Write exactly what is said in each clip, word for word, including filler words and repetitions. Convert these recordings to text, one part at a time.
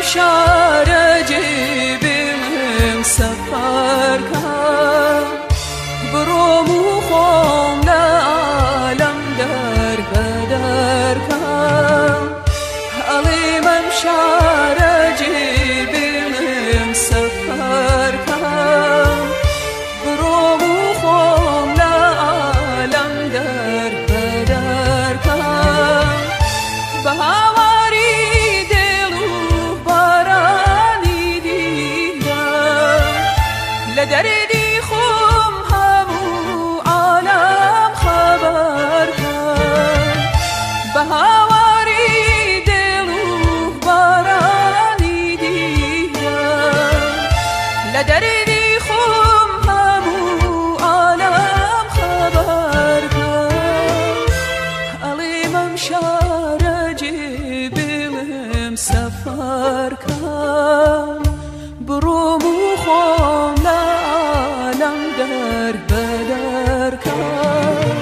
شارجي بهم سفر كان برومو خوم لعالم در بدر كان علي من شارجي بهم سفر كان برومو خوم لعالم در بدر كان بهواري لدردي خم همو عالم خبر كان بهواري دلو باراني ديدم لدردي خم همو عالم خبر كان عليمم شارجي بلهم سفر كان برومو خوم لعالم در بدر كان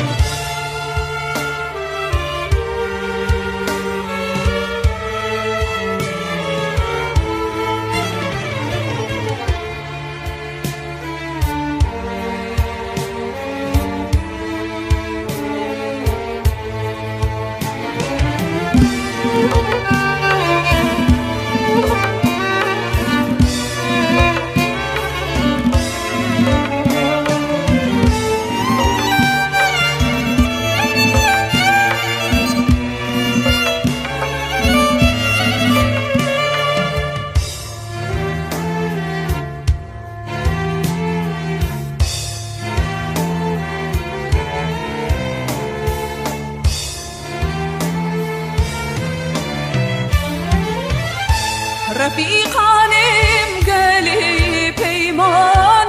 رفیقانم گلی پیمان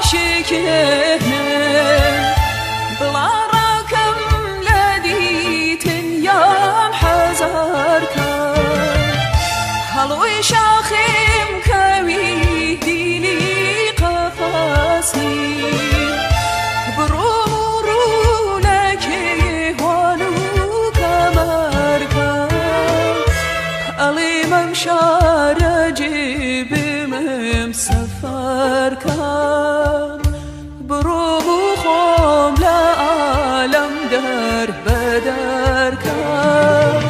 شکنه بلا راکم لدیتن یام حزار کن هلوی شاخم کوی دینی قفاسی برو رو لکی وانو کمر کن علیم شارجي بهم سفر كان برومو خوم لعالم در بدر كان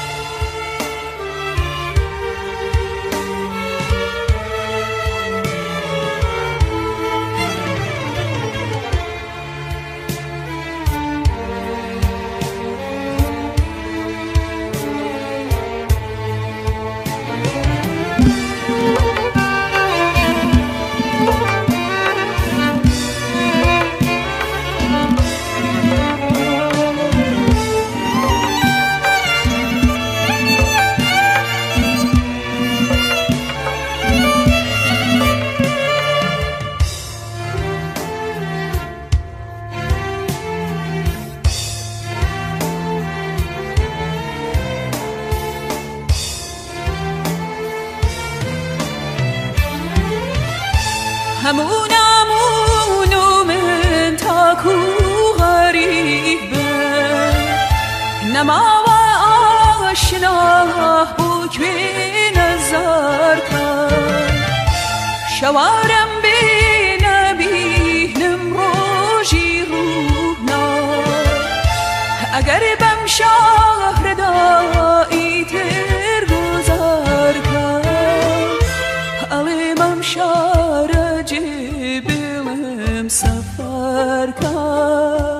همون امونو من تاکو غریبه نما و آشنا بوی نظر کن شوارم بین بینم روژی رونا اگر بم شهر دایی تر گذار کن علمم شهر بهم سفر كان